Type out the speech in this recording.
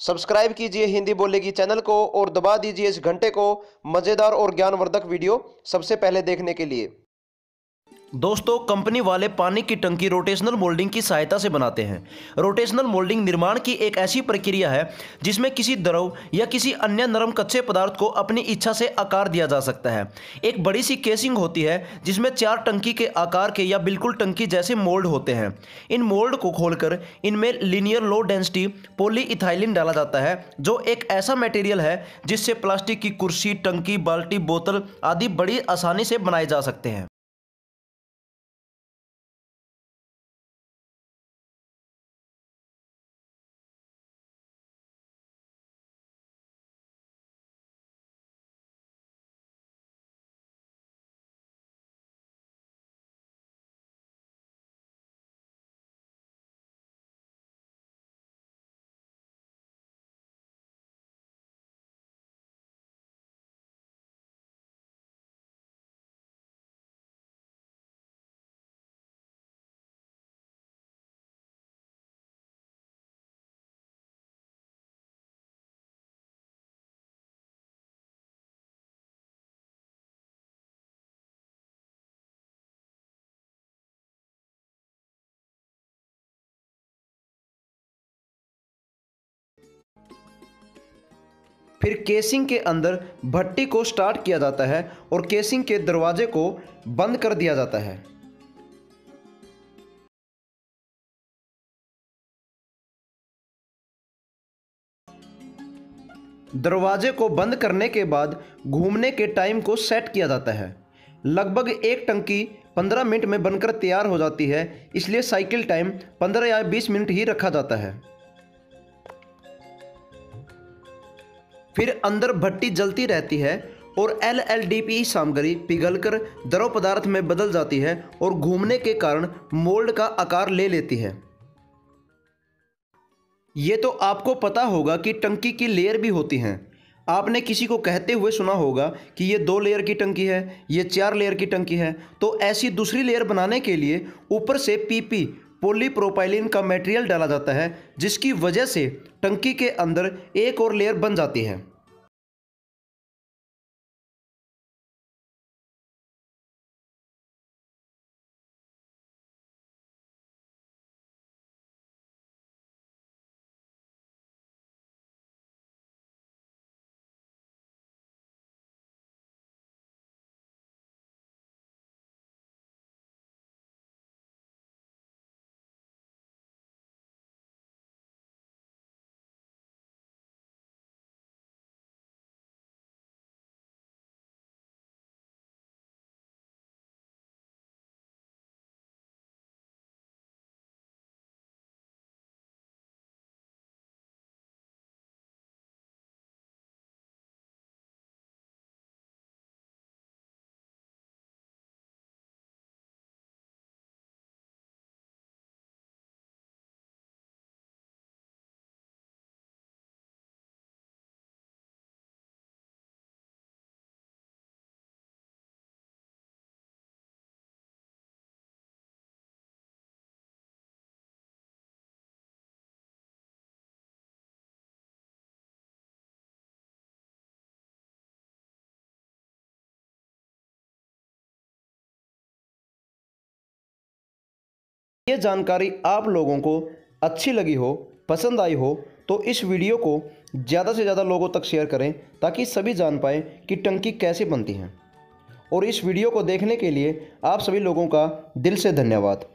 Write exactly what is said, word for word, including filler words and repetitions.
Subscribe कीजिए हिंदी बोलेगी channel को और दबा दीजिए इस घंटे को मजेदार और ज्ञानवर्धक वीडियो सबसे पहले देखने के लिए। दोस्तों, कंपनी वाले पानी की टंकी रोटेशनल मोल्डिंग की सहायता से बनाते हैं। रोटेशनल मोल्डिंग निर्माण की एक ऐसी प्रक्रिया है जिसमें किसी द्रव या किसी अन्य नरम कच्चे पदार्थ को अपनी इच्छा से आकार दिया जा सकता है। एक बड़ी सी केसिंग होती है जिसमें चार टंकी के आकार के या बिल्कुल टंकी जैसे मोल्ड होते हैं। इन मोल्ड को खोलकर इनमें लीनियर लो डेंसिटी पॉलीइथाइलिन डाला जाता है, जो एक ऐसा मटेरियल है जिससे प्लास्टिक की कुर्सी, टंकी, बाल्टी, बोतल आदि बड़ी आसानी से बनाए जा सकते हैं। फिर केसिंग के अंदर भट्टी को स्टार्ट किया जाता है और केसिंग के दरवाजे को बंद कर दिया जाता है। दरवाजे को बंद करने के बाद घूमने के टाइम को सेट किया जाता है। लगभग एक टंकी पंद्रह मिनट में बनकर तैयार हो जाती है, इसलिए साइकिल टाइम पंद्रह या बीस मिनट ही रखा जाता है। फिर अंदर भट्टी जलती रहती है और एल एल डी पी सामग्री पिघलकर द्रव पदार्थ में बदल जाती है और घूमने के कारण मोल्ड का आकार ले लेती है। ये तो आपको पता होगा कि टंकी की लेयर भी होती हैं। आपने किसी को कहते हुए सुना होगा कि ये दो लेयर की टंकी है, ये चार लेयर की टंकी है। तो ऐसी दूसरी लेयर बनाने के लिए ऊपर से पीपी पॉलीप्रोपाइलीन का मटेरियल डाला जाता है, जिसकी वजह से टंकी के अंदर एक और लेयर बन जाती है। ये जानकारी आप लोगों को अच्छी लगी हो, पसंद आई हो, तो इस वीडियो को ज़्यादा से ज़्यादा लोगों तक शेयर करें ताकि सभी जान पाएँ कि टंकी कैसे बनती हैं। और इस वीडियो को देखने के लिए आप सभी लोगों का दिल से धन्यवाद।